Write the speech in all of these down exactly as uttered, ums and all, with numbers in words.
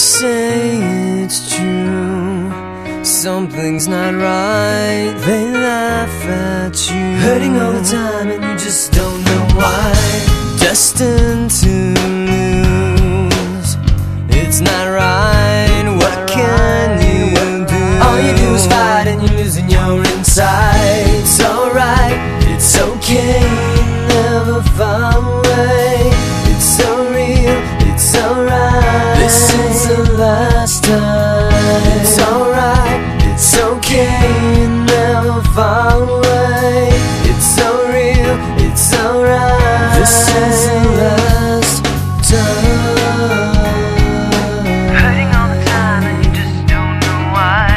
say it's true, something's not right. They laugh at you, hurting all the time, and you just don't know why. Destined to lose, it's not right. What can you do? All you do is fight, and you're losing your inside. It's alright, it's okay, never far away. It's so real, it's alright. This is the last time. It's alright, it's okay, never far away. It's so real, it's alright. This is the last time. Hurting all the time and you just don't know why.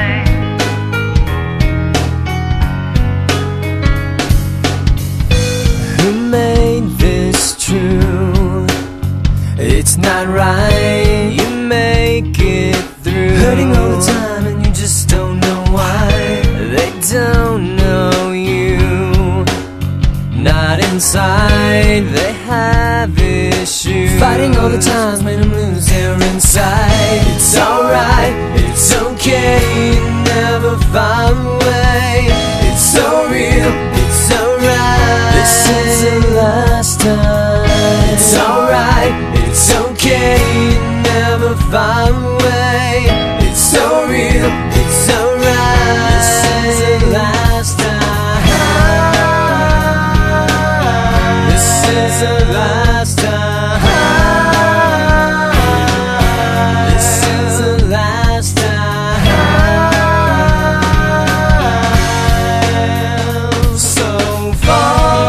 Who made this true? It's not right. You make it through, hurting all the time, and you just don't know why. They don't know you, not inside. They have issues, fighting all the times made them lose their inside. It's alright, it's okay, never far away. It's so real, it's alright. This is the last time. It's alright, it's okay, never far away. It's so real, it's alright. This is the last time. This is the last time. This is the last time. So far.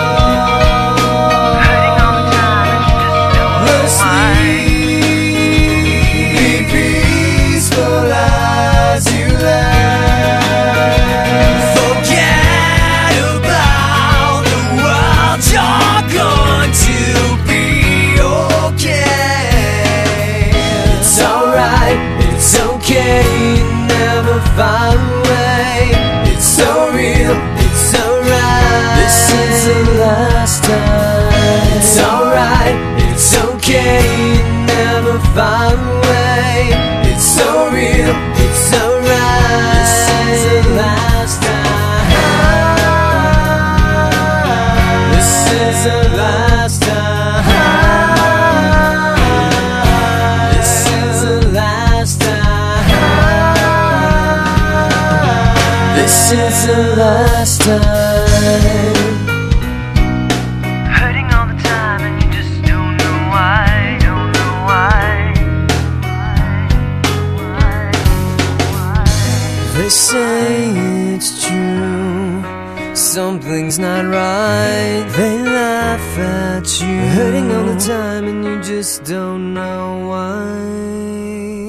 Hurting all the time and you just don't know why. Be peaceful as you land. Forget about the world. You're going to be okay. It's alright, it's okay, never far away. It's so real, it's alright. This is the last time. It's alright, it's okay, never far away. It's so real, it's alright. This is the last time. This is the last time. This is the last time. This is the last time. Hurting all the time and you just don't know why. Don't know why. Why? Why? They say it's true, something's not right. They laugh at you, hurting all the time, and you just don't know why.